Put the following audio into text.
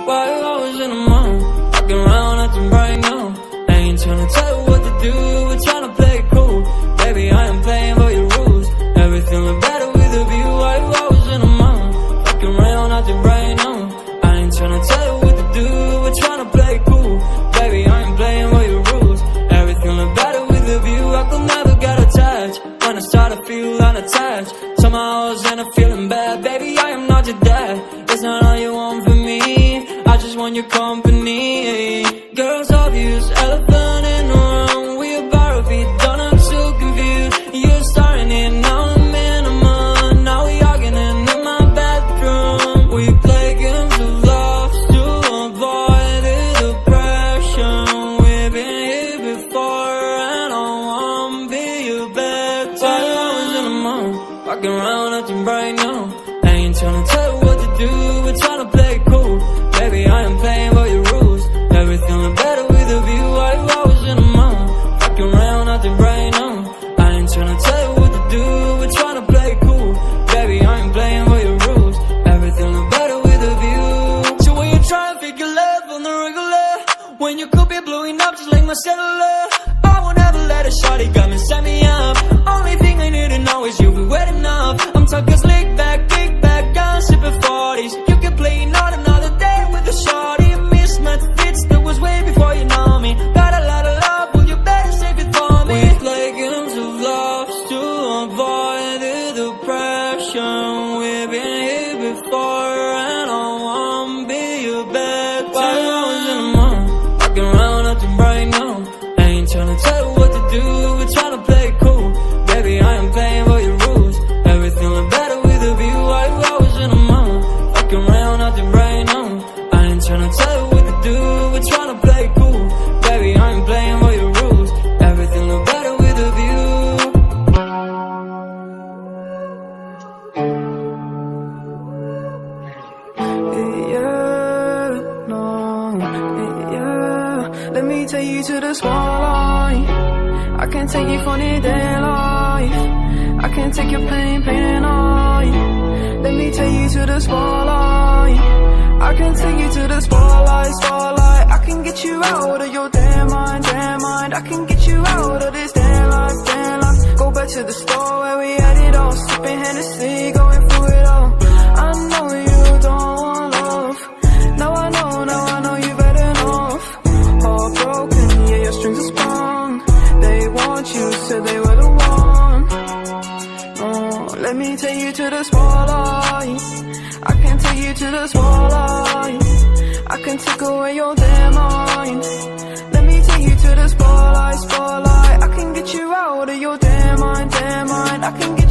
Why you always in the mood? Walking around acting bright now. I ain't tryna tell you what to do, we're tryna play it cool. Baby, I am playing by your rules. Everything look better with a view. Why you always in the mood? Walking around acting bright now. I ain't tryna tell you what to do, we're tryna play it cool. Baby, I am playing by your rules. Everything look better with a view. I could never get attached. When I start to feel unattached, somehow I was in a feeling bad. Baby, I am not your dad. That's not all you want from me. I just want your company. Girls obvious, elephant in the room. We about to be done, I'm so confused. You're starting it, now I'm in a mood. Now we arguing in my bedroom. We play games of love to avoid the depression. We've been here before and I wanna be your bed. While I was in the mood, walking around acting bright now. I ain't tryna tell you what to do, we're tryna play it cool. Baby, I am playing by your rules. Everything look better with a view. Why you always in the mood? Walking around acting bright now. I ain't tryna tell you what to do, we're tryna play it cool. Baby, I am playing by your rules. Everything look better with a view. So when you try and figure love on the regular, when you could be blowing up just like my cellular, I won't ever let a shawty come and set me up. Only thing I need to know is you'll be wet enough. I'm talking slick back, kick back, gun sipping 40s. You can play not another day with a shawty. Mismatched fits that was way before you know me. Got a lot of love, well you better save it for me. We play games of love to avoid the depression. We've been here before and I wanna be your bed. While I was in the mood, walking around acting bright now. I ain't tryna tell you what to do, we're tryna play it cool. Baby, I am playing by your rules. Everything look better with a view. Why you always in the mood? Walking around acting bright now. I ain't tryna tell you what to do, we're tryna play it cool. Baby, I am playing by your rules. Everything look better with a view. Yeah, no, yeah. Let me take you to the small line. I can take you for the day life. I can take your pain away. Let me take you to the spotlight. I can take you to the spotlight. I can get you out of your damn mind. I can get you out of this damn life. Go back to the store where we had it all, sipping Hennessy, going through it all. I know you don't want love. Now I know you've had enough. Heartbroken, yeah, your strings are sprung. They want you, said they were the one. Oh, let me take you to the spotlight. I can take you to the spotlight. I can take away your damn mind. Let me take you to the spotlight. I can get you out of your damn mind. I can get